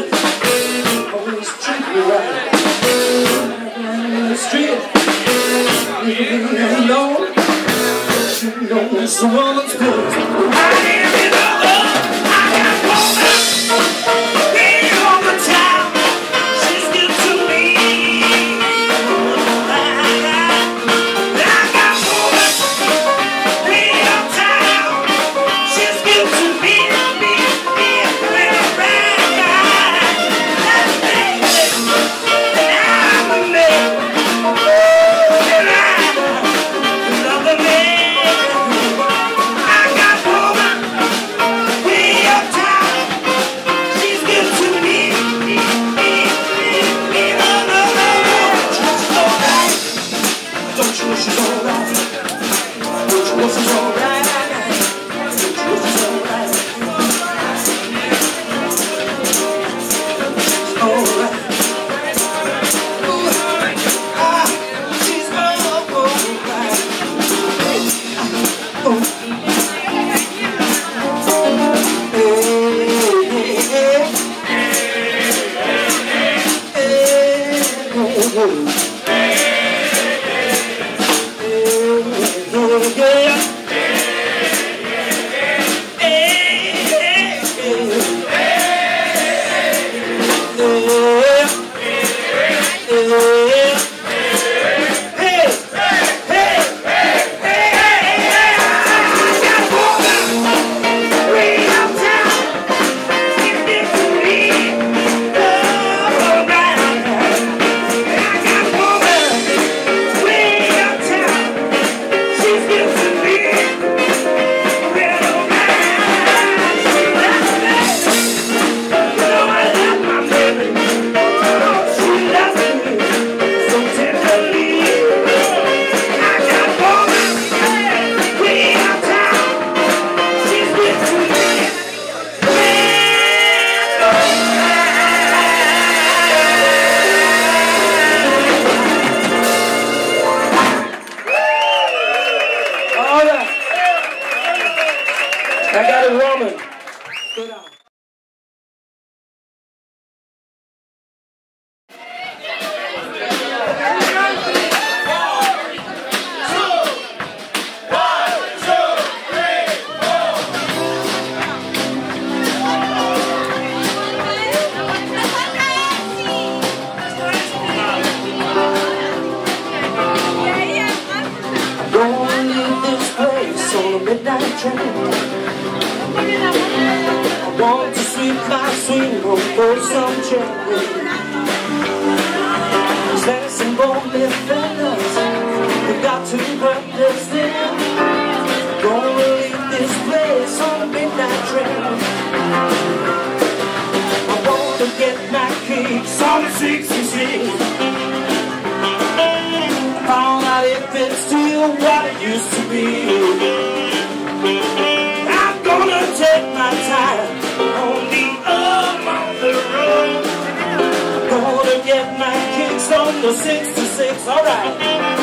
always treat me right. In the street, leaving me alone. You know it's the woman's good. I am in the love, I got woman, way all the time. She's good to me. I got woman, way uptown. She's good to me, me, when I'm right. That's baby, and I'm a man. And I love the man. I got a woman. Sit down. Gonna leave this place on a midnight train. I want to sweep my swing home for some change. There's some lonely fellas who got to break this thing. Gonna leave this place on a midnight train. I want to get my kicks on the 66. Found out if it's still what it used to be. Take my time on the road. Gonna get my kicks on the 66, alright.